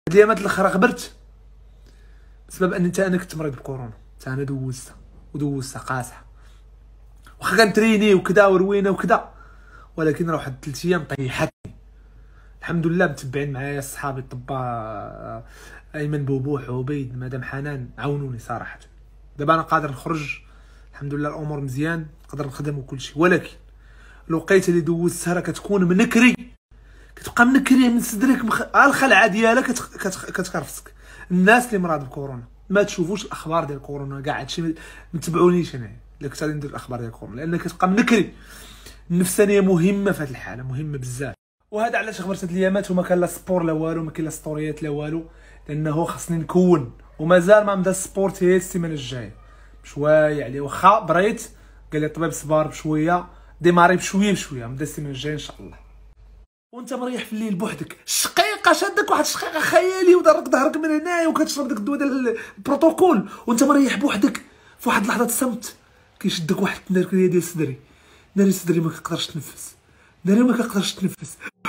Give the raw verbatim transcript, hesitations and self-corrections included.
الأيامات الأخرى غبرت بسبب أن أنت أنا كنت مريض بكورونا، حتى أنا دوزتها ودوزتها قاصحة، واخا كنتريني وكذا وروينه وكذا، ولكن راه واحد ثلاث أيام طيحتني. الحمد لله متبعين معايا صحابي الطباء أيمن بوبوح وعبيد مدام حنان عاونوني صراحة. دابا أنا قادر نخرج الحمد لله، الأمور مزيان، نقدر نخدم وكل شيء، ولكن الوقيته اللي دوزتها راه كتكون منكري، كتبقى منكريه من صدرك مخ... الخلعه ديالك كت... كت... كتكرفسك. الناس اللي مرض بكورونا ما تشوفوش الاخبار ديال كورونا كاع، هادشي ما تبعونيش انا الا كنت غادي ندير الاخبار ديال كورونا، لان كتبقى منكري. النفسانيه مهمه في هذه الحاله، مهمه بزاف. وهذا علاش غبرت هاد الايامات وما كان لا سبور لا والو، ما كاين لا ستوريات لا والو، لانه خاصني نكون، ومازال ما بدا السبور حتى السيمانه الجايه بشويه عليه. واخا بريت قال لي الطبيب صبار بشويه، ديماري بشويه بشويه، نبدا السيمانه الجايه ان شاء الله. وانت مريح في الليل بوحدك، الشقيقه شادك واحد الشقيقه خيالي ودارك ظهرك من هنايا وكتشرب داك الدواء ديال البروتوكول، وانت مريح بوحدك في واحد لحظه الصمت كيشدك واحد التنركيه ديال صدري، ناري صدري ما كنقدرش نتنفس، ناري ما كنقدرش نتنفس.